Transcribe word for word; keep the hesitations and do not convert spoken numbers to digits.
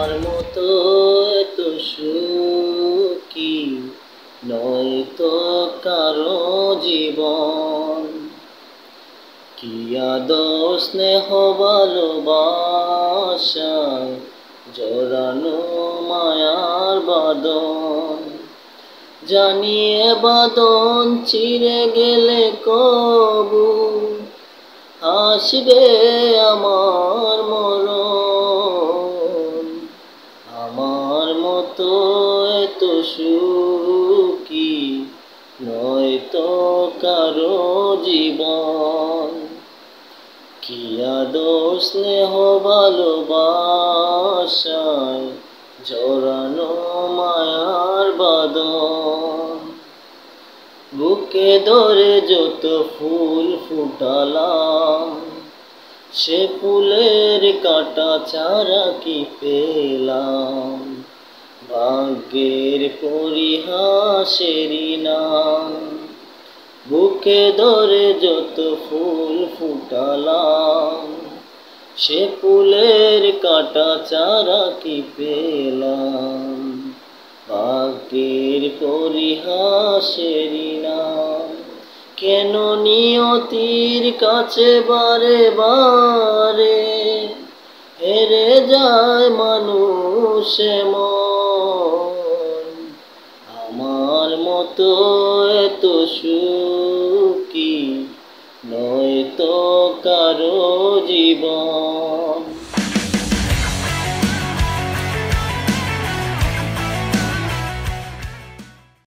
আমার মতো এত সুখী নয়তো কারো জীবন। কি আদর স্নেহ ভালোবাসায় জড়ানো মায়ার বাঁধন। জানিয়ে বাঁধন ছিঁড়ে গেলে কবু আসবে আমার মরণ। আমার মতো এত সুখী নয়তো কারো জীবন। কি আদর স্নেহ ভালোবাসায় জড়ানো মায়ার বাঁধন। বুকে ধরে যত ফুল ফুটালাম, সে ফুলের কাঁটা ছাড়া কি পেলাম। ভাগ্যের পরিহাসেরই নাম। বুকে ধরে যত ফুল ফুটালাম, সে ফুলের কাঁটা ছাড়া কি পেলাম। ভাগ্যের পরিহাসেরই নাম। কেন নিয়তির কাছে বারে বারে হেরে যায় মানুষ মন। আমার মতো এত সুখী নয়তো কারো জীবন।